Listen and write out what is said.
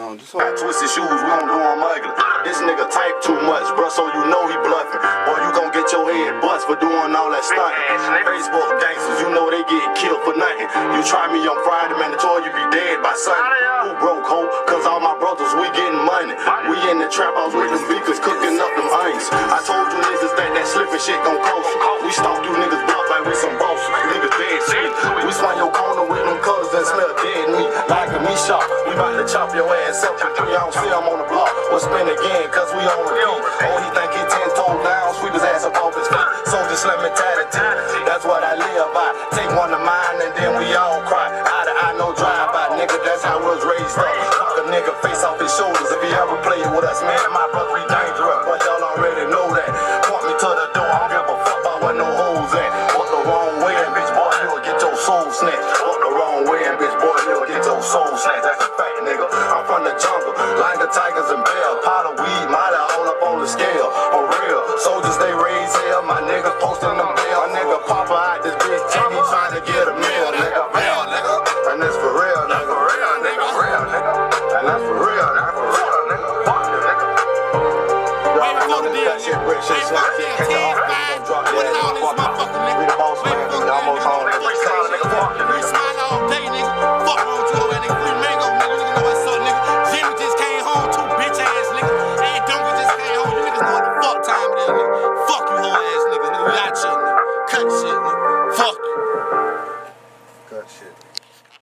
on. Just got twisted shoes, we don't do them ugly. This nigga type too much, bruh, so you know he bluffing. Boy, you gon' get your head bust for doing all that stunting. Facebook gangsters, you know they get killed for nothing. You try me on Friday, man, the toy you be dead by Sunday. Who broke, hoe? Cause all my brothers, we getting money. We in the trap house with them beakers cooking up them onions. I told you niggas that slipping shit gon' cost you. We stalk you niggas block like we some bosses. Niggas dead sweet. We swing your corner with them colors and smell dead meat. Like a meat shop, we bout to chop your ass up for 3 ounce film on the block. We'll spin again, cause we on repeat. Oh, he think he 10 toes down, sweep his ass up off his feet. Soldier slam mentality, that's what I live by. Take one of mine and then we all cry. Eye to eye, no drive by, nigga, that's how we was raised up. Knock a nigga face off his shoulders if he ever played with us, man. My brother be dangerous, but y'all already know that. Point me to the door, I don't give a fuck about where no hoes at. Walk the wrong way and bitch, boy, you'll get your soul snatched. Walk the wrong way and bitch, boy, you'll get your soul snatched. That's a fact, nigga. I'm from the jungle, like the tigers and bears. Pot of weed, mighty all up on the scale. For real, soldiers they raise hell. My nigga posting them bail. My nigga Papa out this bitch, he trying to get a meal, nigga. Real, nigga. And that's for real, nigga. Real, nigga. Real, nigga. And that's for real, that's for real, nigga. Fuck you, nigga. I know that shit, rich shit, snap shit. Can't drop that. We the boss man, we almost on